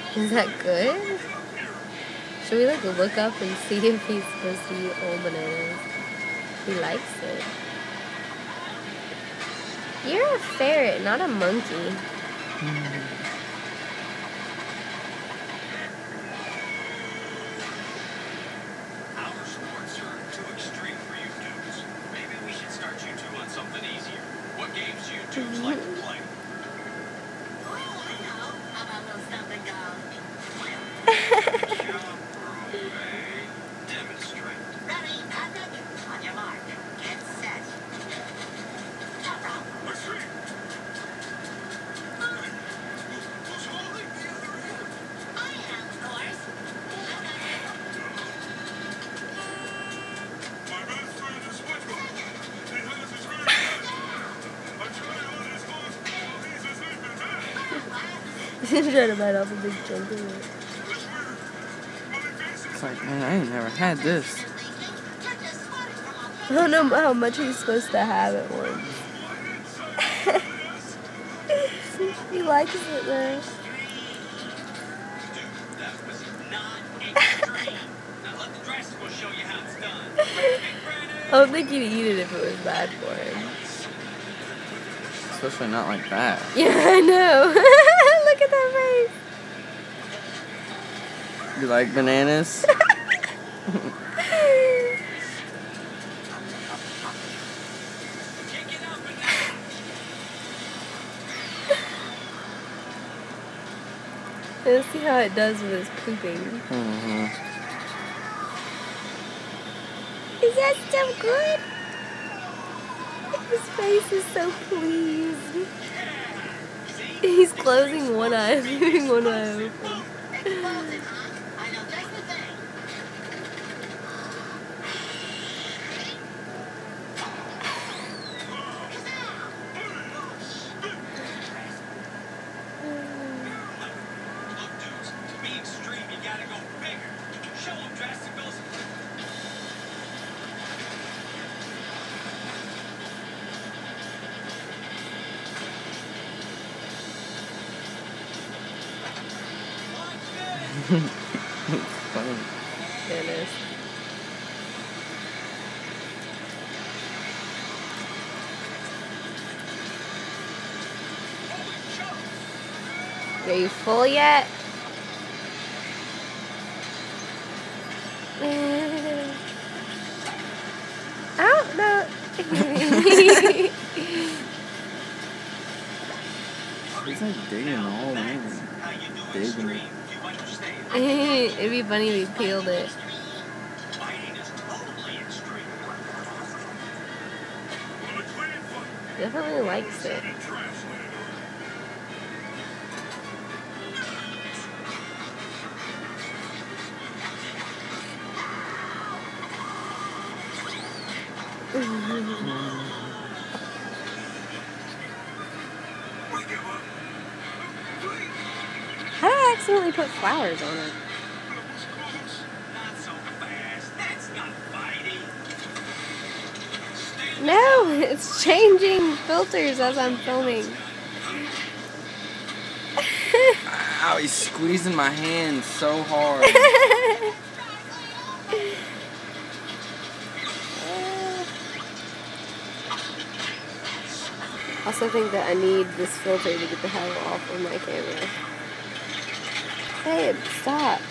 Is that good? Should we like look up and see if he's supposed to eat old bananas? He likes it. You're a ferret, not a monkey. Our sports are too extreme for you dudes. Maybe we should start you two on something easier. What games do you dudes like to play? Oh, I know. How about a little something called Demonstrate. Ready, Patrick? On your mark. Get set. Jump rope. Retreat. Who's holding the other end? I am, of course. My best friend is SpongeBob. He has his very best. I try on his horse while he's asleep in bed. He's trying to bite off a big chunk of it. It's weird. My face is It's like, man, I ain't never had this. I don't know how much he's supposed to have at once. He likes it though. Dude, that was not extreme. Now let the Drastical show you how it's done. I don't think he'd eat it if it was bad for him. Especially not like that. Yeah, I know. Look at that face. You like bananas? Kick it up and Let's see how it does with his pooping. Mm-hmm. Is that still good? His face is so pleased. He's closing one eye, leaving one eye open. Explosive, huh? I know just the thing. look, dudes, to be extreme, you gotta go bigger. Show them Drasticals. Funny. Goodness. Are you full yet? I don't know. He's like digging the whole How thing. you do Digging extreme, it. you understand. It'd be funny if he peeled it. Fighting is totally extreme. Definitely likes it. How did I accidentally put flowers on it? Not so fast. That's not fighting. No, it's changing filters as I'm filming. Ow, he's squeezing my hand so hard. I also think that I need this filter to get the hell off of my camera. Babe, stop.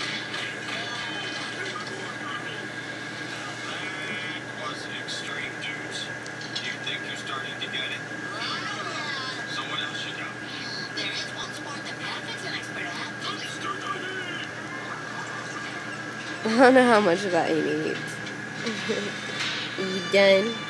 Was extreme, dudes. You think you're starting to get it? So what else you got? There is one sport that Patrick's an expert at. I don't know how much of that he needs. You done?